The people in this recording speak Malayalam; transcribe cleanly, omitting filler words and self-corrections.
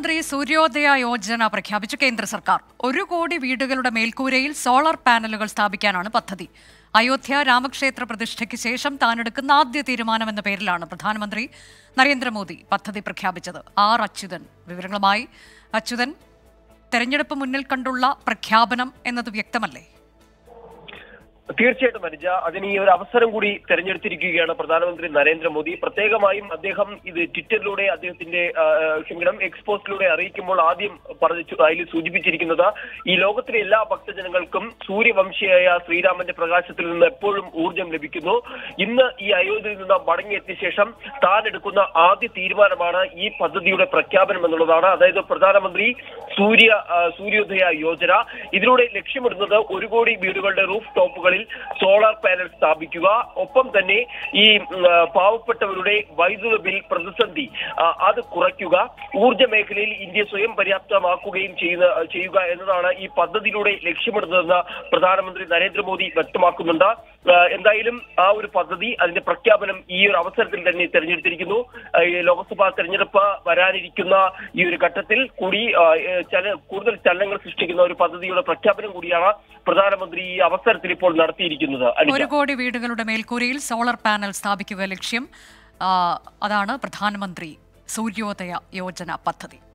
പ്രധാനമന്ത്രി സൂര്യോദയ യോജന പ്രഖ്യാപിച്ചു കേന്ദ്ര സർക്കാർ. 1 കോടി വീടുകളുടെ മേൽക്കൂരയിൽ സോളാർ പാനലുകൾ സ്ഥാപിക്കാനാണ് പദ്ധതി. അയോധ്യ രാമക്ഷേത്ര പ്രതിഷ്ഠയ്ക്ക് ശേഷം താനെടുക്കുന്ന ആദ്യ തീരുമാനമെന്ന പേരിലാണ് പ്രധാനമന്ത്രി നരേന്ദ്രമോദി പദ്ധതി പ്രഖ്യാപിച്ചത്. അച്യുതൻ വിവരങ്ങളുമായി. അച്യുതൻ, തെരഞ്ഞെടുപ്പ് മുന്നിൽ കണ്ടുള്ള പ്രഖ്യാപനം എന്നത് വ്യക്തമല്ലേ? തീർച്ചയായിട്ടും അനുജ, അതിന് ഈ ഒരു അവസരം കൂടി തെരഞ്ഞെടുത്തിരിക്കുകയാണ് പ്രധാനമന്ത്രി നരേന്ദ്രമോദി. പ്രത്യേകമായും അദ്ദേഹം ഇത് ട്വിറ്ററിലൂടെ അദ്ദേഹത്തിന്റെ എക്സ് പോസ്റ്റിലൂടെ അറിയിക്കുമ്പോൾ ആദ്യം അതിൽ സൂചിപ്പിച്ചിരിക്കുന്നത് ഈ ലോകത്തിലെ എല്ലാ ഭക്തജനങ്ങൾക്കും സൂര്യവംശിയായ ശ്രീരാമന്റെ പ്രകാശത്തിൽ നിന്ന് എപ്പോഴും ഊർജ്ജം ലഭിക്കുന്നു. ഇന്ന് ഈ അയോധ്യയിൽ നിന്ന് മടങ്ങിയെത്തിയ ശേഷം താൻ എടുക്കുന്ന ആദ്യ തീരുമാനമാണ് ഈ പദ്ധതിയുടെ പ്രഖ്യാപനം എന്നുള്ളതാണ്. അതായത് പ്രധാനമന്ത്രി സൂര്യോദയ യോജന. ഇതിലൂടെ ലക്ഷ്യമിടുന്നത് 1 കോടി വീടുകളുടെ റൂഫ് ടോപ്പുകളിൽ സോളാർ പാനൽ സ്ഥാപിക്കുക, ഒപ്പം തന്നെ ഈ പാവപ്പെട്ടവരുടെ വൈദ്യുത ബിൽ പ്രതിസന്ധി അത് കുറയ്ക്കുക, ഊർജ്ജ മേഖലയിൽ ഇന്ത്യ സ്വയം പര്യാപ്തമാക്കുകയും ചെയ്യുക എന്നതാണ് ഈ പദ്ധതിയിലൂടെ ലക്ഷ്യമിടുന്നതെന്ന് പ്രധാനമന്ത്രി നരേന്ദ്രമോദി വ്യക്തമാക്കുന്നുണ്ട്. എന്തായാലും ആ ഒരു പദ്ധതി, അതിന്റെ പ്രഖ്യാപനം ഈ ഒരു അവസരത്തിൽ തന്നെ തെരഞ്ഞെടുത്തിരിക്കുന്നു. ലോക്സഭാ തെരഞ്ഞെടുപ്പ് വരാനിരിക്കുന്ന ഈ ഒരു ഘട്ടത്തിൽ കൂടി കൂടുതൽ ചലനങ്ങൾ സൃഷ്ടിക്കുന്ന ഒരു പദ്ധതിയുടെ പ്രഖ്യാപനം കൂടിയാണ് പ്രധാനമന്ത്രി ഈ അവസരത്തിൽ ഇപ്പോൾ നടത്തിയിരിക്കുന്നത്. 1 കോടി വീടുകളുടെ മേൽക്കൂരയിൽ സോളാർ പാനൽ സ്ഥാപിക്കുക ലക്ഷ്യം. അതാണ് പ്രധാനമന്ത്രി സൂര്യോദയ യോജന പദ്ധതി.